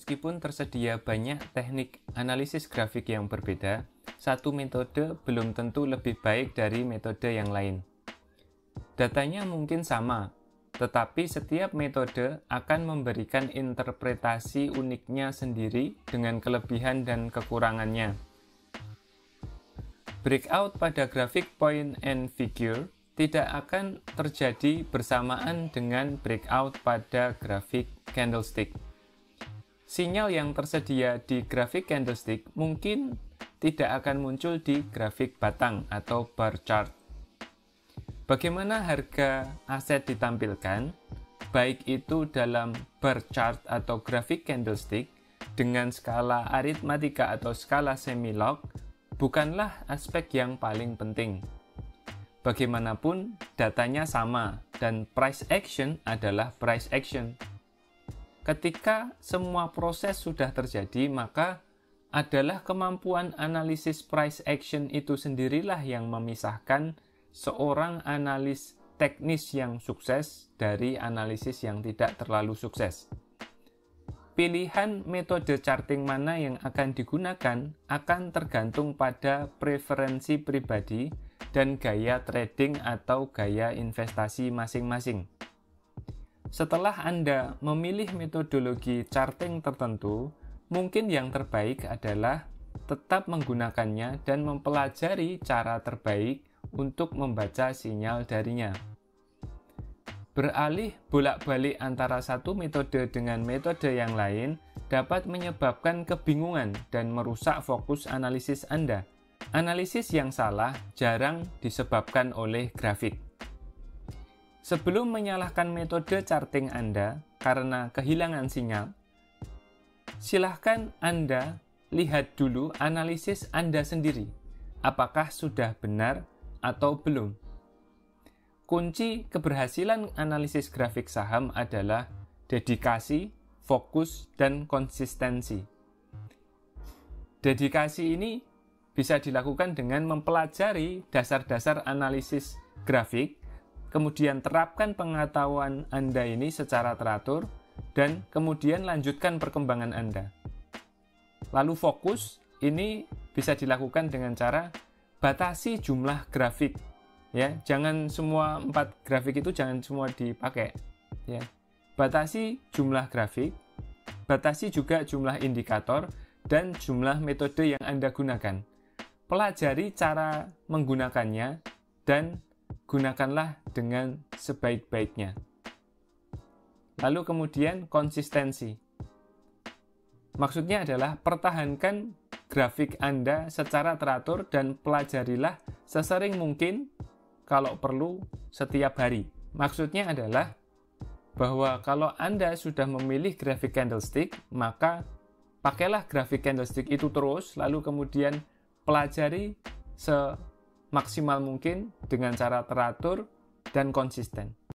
Meskipun tersedia banyak teknik analisis grafik yang berbeda, satu metode belum tentu lebih baik dari metode yang lain. Datanya mungkin sama, tetapi setiap metode akan memberikan interpretasi uniknya sendiri dengan kelebihan dan kekurangannya. Breakout pada grafik point and figure tidak akan terjadi bersamaan dengan breakout pada grafik candlestick. Sinyal yang tersedia di grafik candlestick mungkin tidak akan muncul di grafik batang atau bar chart. Bagaimana harga aset ditampilkan, baik itu dalam bar chart atau grafik candlestick dengan skala aritmatika atau skala semi-log, bukanlah aspek yang paling penting. Bagaimanapun, datanya sama dan price action adalah price action. Ketika semua proses sudah terjadi, maka adalah kemampuan analisis price action itu sendirilah yang memisahkan seorang analis teknis yang sukses dari analisis yang tidak terlalu sukses. Pilihan metode charting mana yang akan digunakan akan tergantung pada preferensi pribadi dan gaya trading atau gaya investasi masing-masing. Setelah Anda memilih metodologi charting tertentu, mungkin yang terbaik adalah tetap menggunakannya dan mempelajari cara terbaik untuk membaca sinyal darinya. Beralih bolak-balik antara satu metode dengan metode yang lain dapat menyebabkan kebingungan dan merusak fokus analisis Anda. Analisis yang salah jarang disebabkan oleh grafik. Sebelum menyalahkan metode charting Anda karena kehilangan sinyal, silahkan Anda lihat dulu analisis Anda sendiri. Apakah sudah benar atau belum? Kunci keberhasilan analisis grafik saham adalah dedikasi, fokus, dan konsistensi. Dedikasi ini bisa dilakukan dengan mempelajari dasar-dasar analisis grafik, kemudian terapkan pengetahuan Anda ini secara teratur, dan kemudian lanjutkan perkembangan Anda. Lalu fokus, ini bisa dilakukan dengan cara batasi jumlah grafik. Ya, jangan semua 4 grafik itu jangan semua dipakai. Ya. Batasi jumlah grafik, batasi juga jumlah indikator, dan jumlah metode yang Anda gunakan. Pelajari cara menggunakannya, dan gunakanlah dengan sebaik-baiknya. Lalu kemudian konsistensi. Maksudnya adalah pertahankan grafik Anda secara teratur dan pelajarilah sesering mungkin, kalau perlu setiap hari. Maksudnya adalah bahwa kalau Anda sudah memilih grafik candlestick, maka pakailah grafik candlestick itu terus, lalu kemudian pelajari semaksimal mungkin dengan cara teratur dan konsisten.